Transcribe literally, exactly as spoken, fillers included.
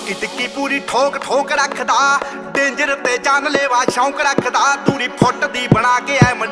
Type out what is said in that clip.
ਟਿੱਕੀ ਟਿੱਕੀ ਪੂਰੀ ਠੋਕ ਠੋਕ ਰੱਖਦਾ, ਡੇਂਜਰ ਤੇ ਜਾਨ ਲੈਵਾ ਸ਼ੌਂਕ ਰੱਖਦਾ, ਦੂਰੀ ਫੁੱਟ ਦੀ ਬਣਾ ਕੇ ਐ